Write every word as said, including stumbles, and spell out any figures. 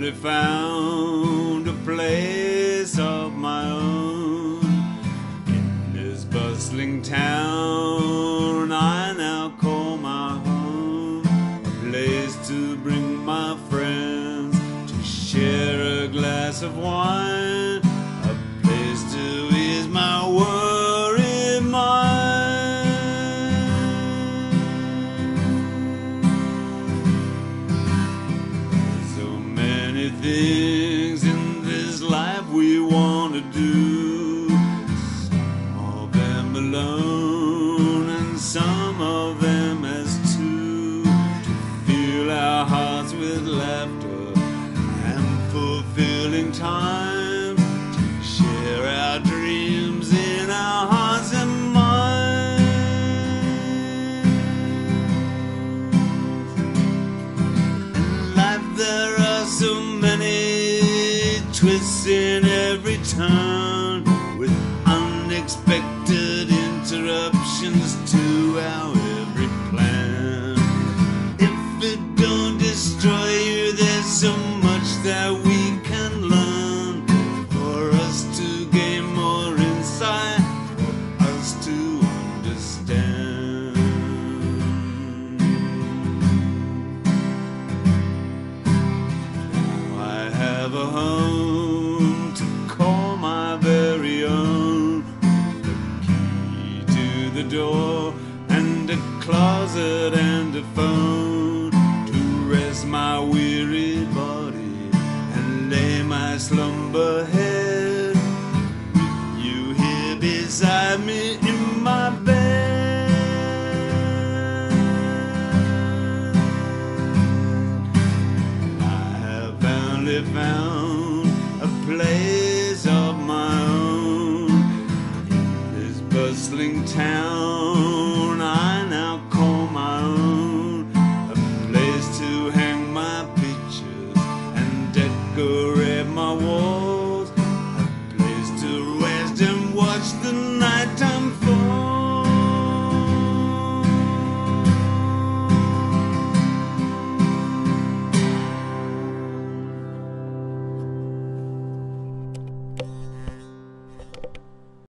finally found a place of my own in this bustling town I now call my home, a place to bring my friends, to share a glass of wine, a place to ease my worried mind. So many things in this life we want to do, some of them alone and some of them as two, to fill our hearts with laughter and fulfilling time, to share our dreams in our hearts and minds. In life there are so many twists in every turn, with unexpected interruptions to our every plan. If it don't destroy you, there's so much that we can learn, for us to gain more insight, for us to understand. Now I have a home to call my very own, the key to the door and a closet and a phone, to rest my weary body and lay my slumber head, with you here beside me in my bed. I have finally found a place of my own in this bustling town I now call my own, a place to hang my pictures and decorate my walls.